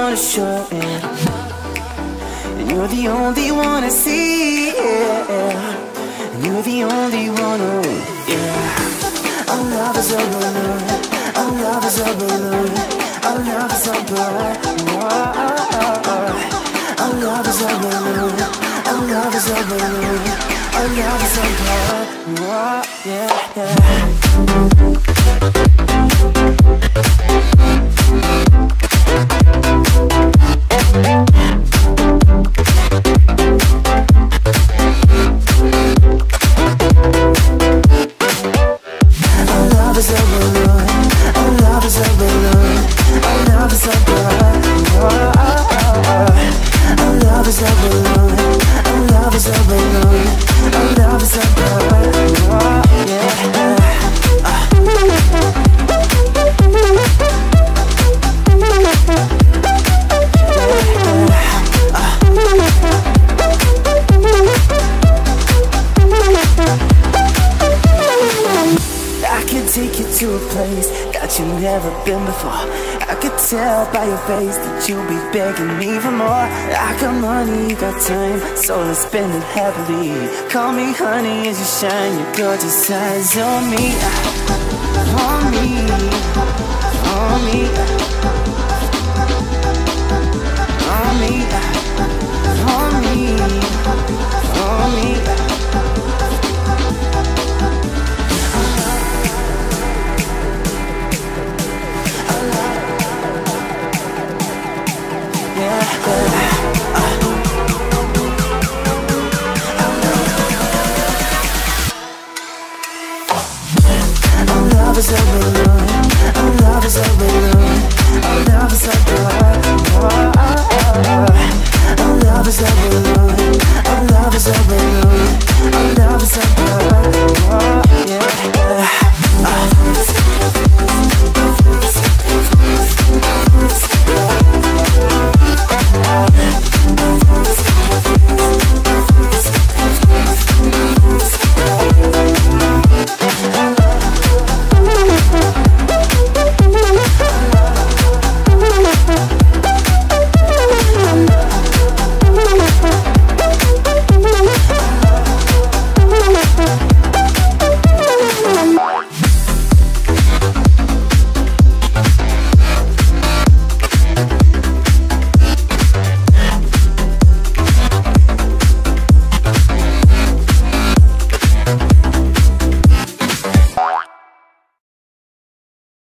wanna show it. And you're the only one I see, yeah. And you're the only one, oh, yeah. Our love is a balloon, our love is a balloon, our love is a balloon. Our love is a balloon, our love is a balloon, our love is a balloon, yeah, yeah. Take you to a place that you've never been before. I could tell by your face that you'll be begging me for more. I got money, got time, so let's spend it happily. Call me honey as you shine your gorgeous eyes on me, on me, on me, on me, on me, on me. Our love is a balloon, our love is a balloon, our love is a balloon. Our love is a balloon, our love is a balloon.